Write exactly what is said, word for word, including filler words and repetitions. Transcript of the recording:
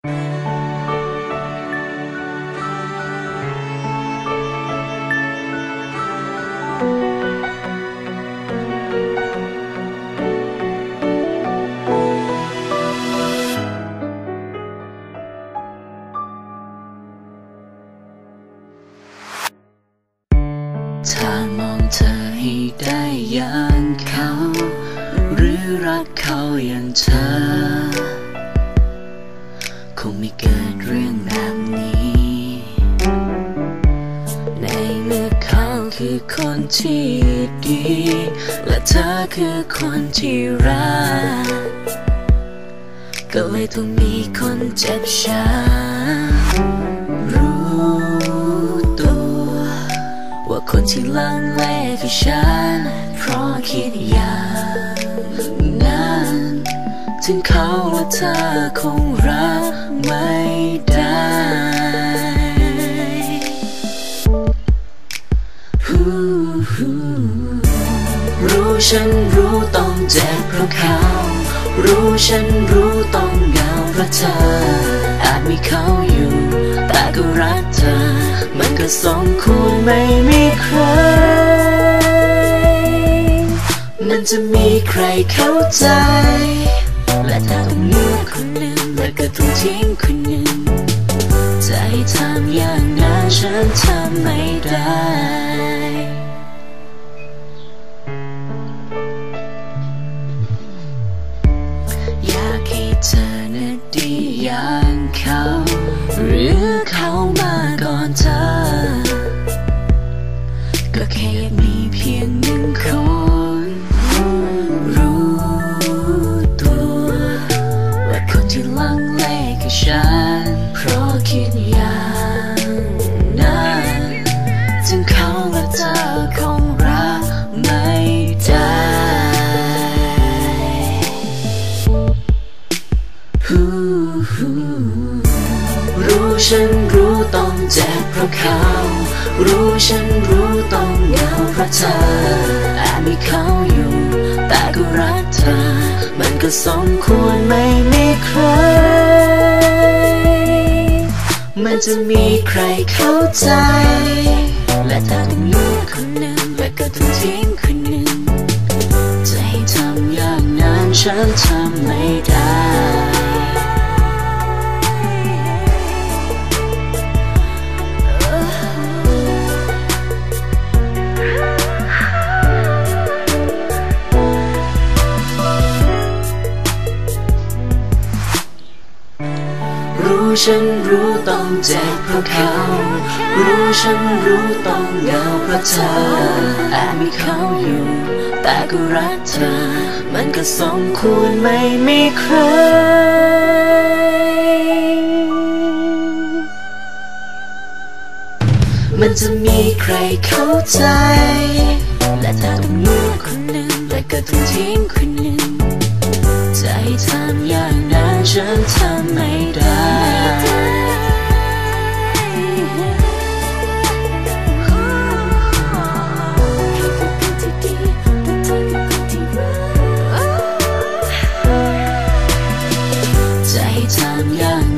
ถ้ามองเธอให้ได้อย่างเขาหรือรักเขาอย่างเธอคงไม่เกิดเรื่องแบบนี้ในเมื่อเขาคือคนที่ดีและเธอคือคนที่รักก็เลยต้องมีคนเจ็บช้ำรู้ตัวว่าคนที่ลังเลคือฉันเพราะคิดอย่างนั้นถึงเขาและเธอคงรักไม่ได้รู้ฉันรู้ต้องเจ็บเพราะเขารู้ฉันรู้ต้องเหงาเพราะเธออาจมีเขาอยู่แต่ก็รักเธอมันก็สมควรไม่มีใครมันจะมีใครเข้าใจและถ้าต้องเลือกคนหนึ่งและก็ต้องทิ้งคนหนึ่งใจทำอย่างนั้นฉันทำไม่ได้อยากให้เธอน่ะดีอย่างเขาหรือเขามาก่อนเธอก็แค่อยากมีเพียงหนึ่งคนรู้ตัวว่าคนที่ลังเลคือฉันเพราะคิดอย่างนั้นถึงเขาและเธอคงรักไม่ได้รู้ฉันรู้ต้องเจ็บเพราะเขารู้ฉันรู้ต้องเหงาเพราะเธออาจมีเขาอยู่แต่ก็รักเธอมันก็สมควรไม่มีใครมันจะมีใครเข้าใจและถ้าต้องเลือกคนหนึ่งและก็ต้องทิ้งคนหนึ่งจะให้ทำอย่างนั้นฉันทำไม่ได้รู้ฉันรู้ต้องเจ็บเพราะเขารู้ฉันรู้ต้องเหงาเพราะเธออาจมีเขาอยู่แต่ก็รักเธอมันก็สมควรไม่มีใครมันจะมีใครเข้าใจและถ้าต้องเลือกคนหนึ่งและก็ต้องทิ้งคนหนึ่งใจทำอย่างนั้นฉันทำไม่ได้ใจทำอย่าง